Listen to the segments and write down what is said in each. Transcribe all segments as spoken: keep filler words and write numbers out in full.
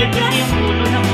Maliit kasi yung ulo ng...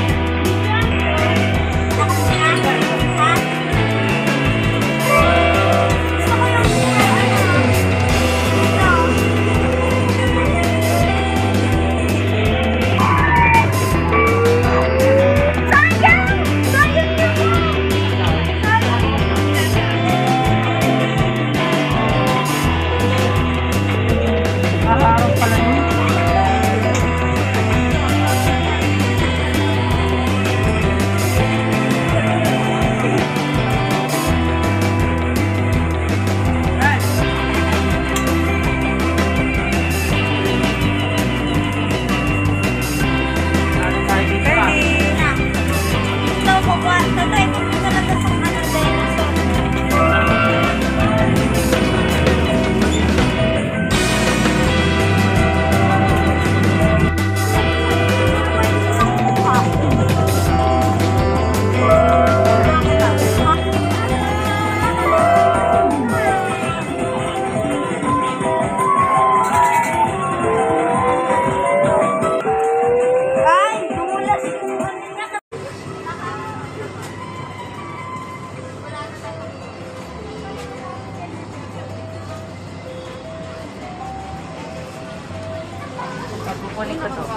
Kukunin ko to.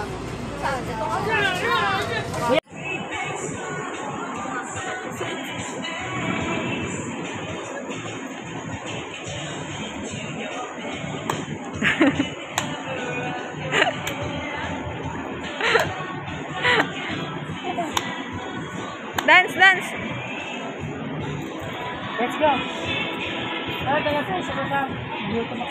Dance, dance. Let's go. Ah, kaya tayo sa baba. Dito na.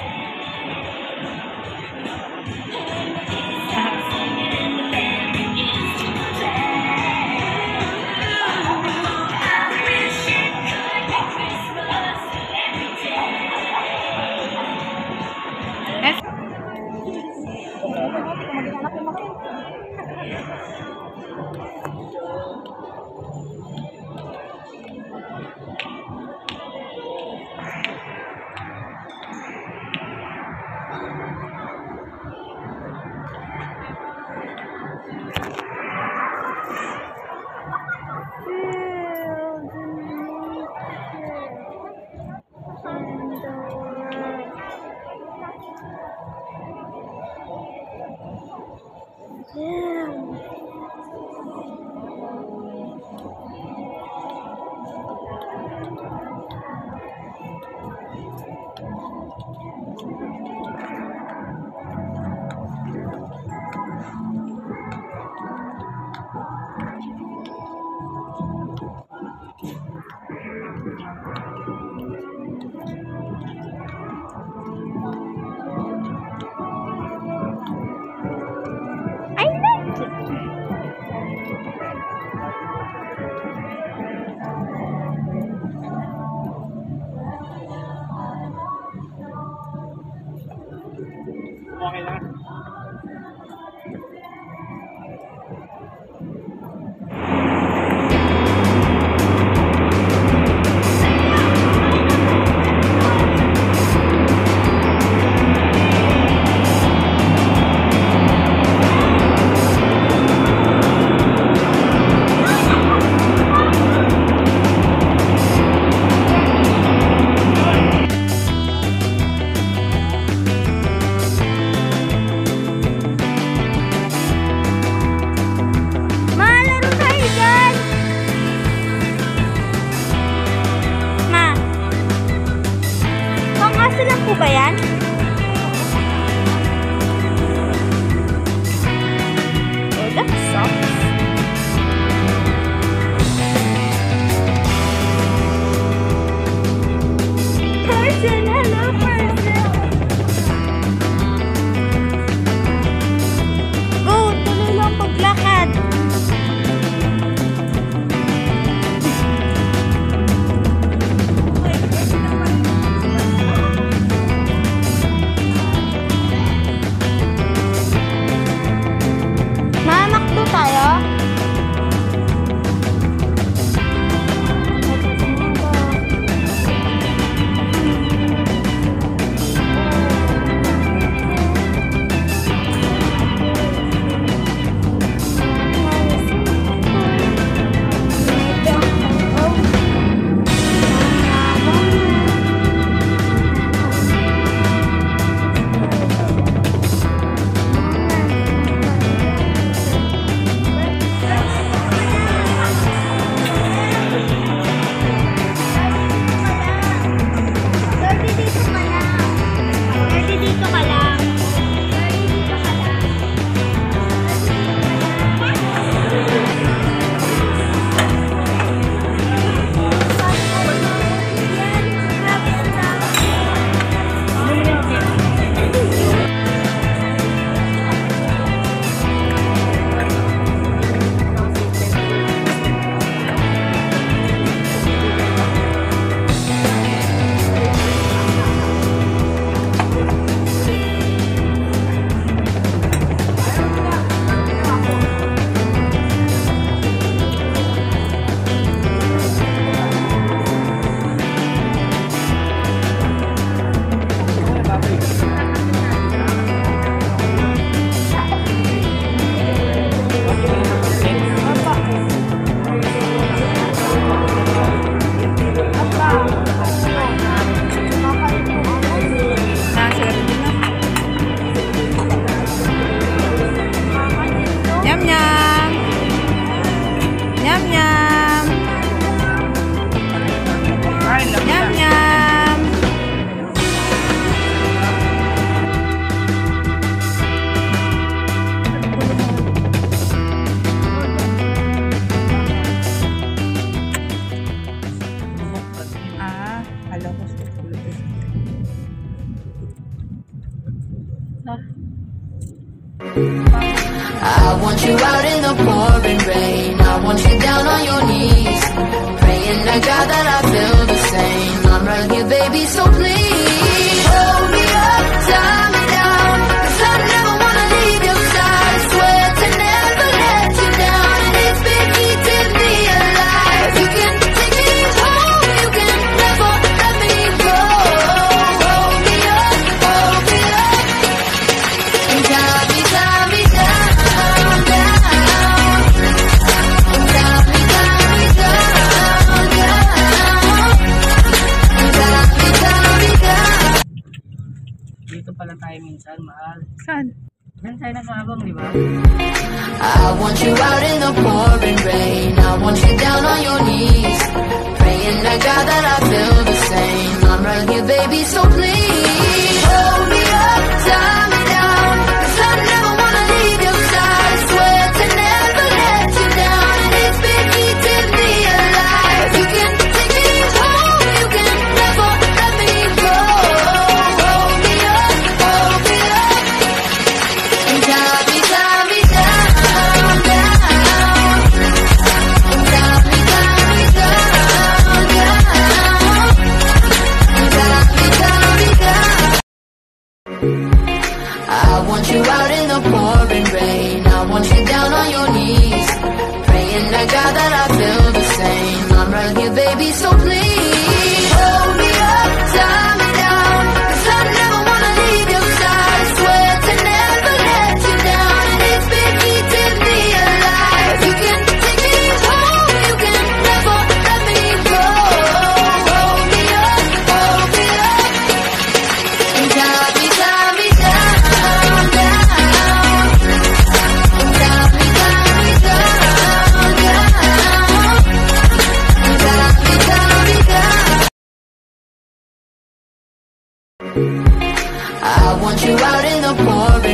you out in the pouring rain. I want you down on your knees, praying to God that I feel the same. I'm right here, baby, so please hold me up, tie me down, 'cause I never wanna leave your side. Swear to never let you down, and it's been keeping me alive. You can take me home, you can never let me go. Hold me up, hold me up, and tie me, tie me down, down. And tie me, tie me down, down. And tie me, tie me down. Dito pala tayo minsan, mahal. Saan? Diyan tayo nag-aabang, di ba? I want you out in the pouring rain. I want you down on your knees, praying to God that I feel the same. I'm right here, baby, so please hold me up, tie me down, 'cause I never wanna leave your side. Swear to never let you down, and it's been keeping me alive. You can take me home, you can never let me go. Hold me up, hold me up, and tie me, tie me down, down. And tie me, tie me down, down. And tie me, tie me down. I want you out in the pouring rain. I want you down on your knees, praying to God that I feel the same. I'm right here, baby, so please hold me up, tie me down, 'cause I never wanna leave your side. Swear to never let you down, and it's been keeping me alive. You can take me home, you can never let me go. Hold me up, hold me up, and tie me, tie me down, down. And tie me, tie me down, down. And tie me, tie me down. I want you out in the pouring